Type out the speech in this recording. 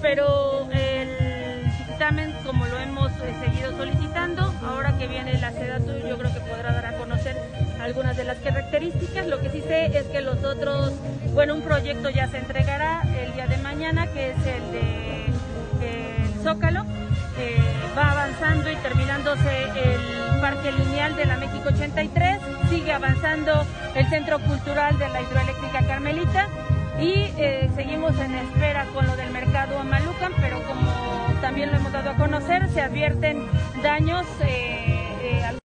pero el dictamen, como lo hemos seguido solicitando, ahora que viene la SEDATU, yo creo que podrá dar a conocer algunas de las características. Lo que sí sé es que los otros, bueno, un proyecto ya se entregará el día de mañana, que es el de Zócalo. Va avanzando y terminándose el Parque Lineal de la México 83, sigue avanzando el Centro Cultural de la Hidroeléctrica Carmelita y seguimos en espera con lo del Mercado Amalucan, pero como también lo hemos dado a conocer, se advierten daños